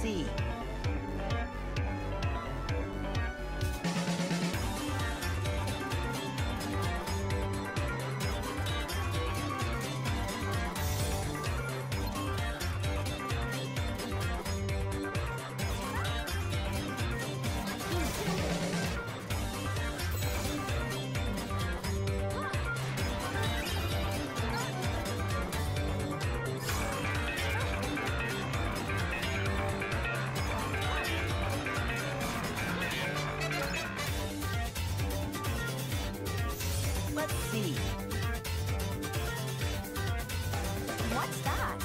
see. Let's see. What's that?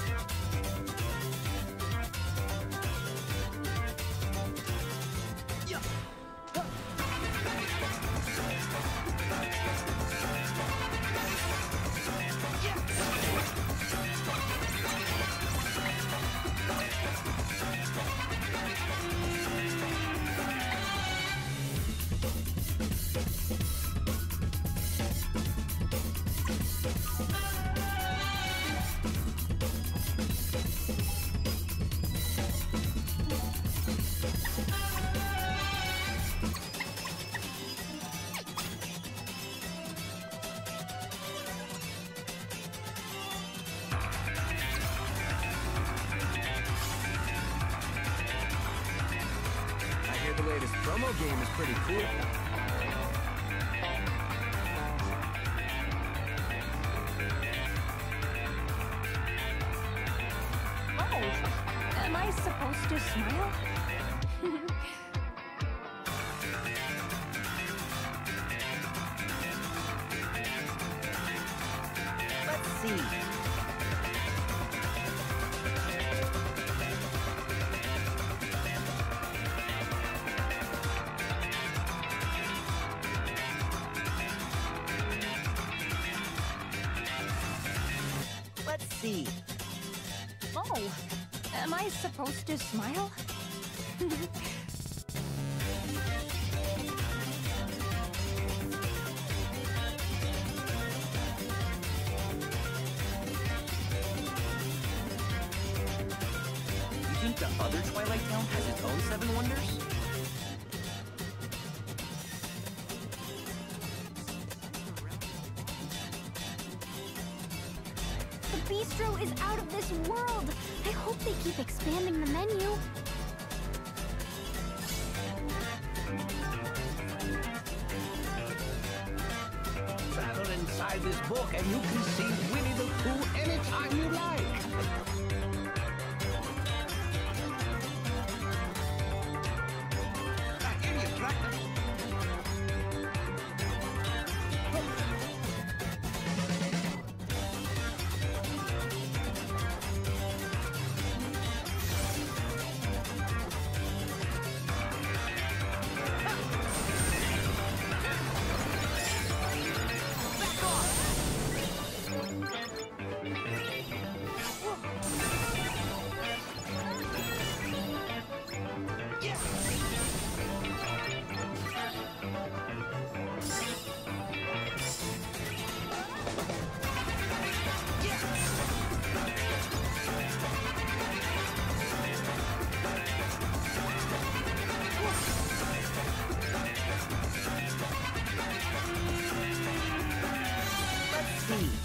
I hear the latest promo game is pretty cool. Oh, am I supposed to smile? Let's see. Let's see. Oh, am I supposed to smile? You think the other Twilight Town has its own seven wonders? The bistro is out of this world. I hope they keep expanding the menu. Travel inside this book and you can see Winnie the Pooh anytime you like. Here you cracker. Let's see.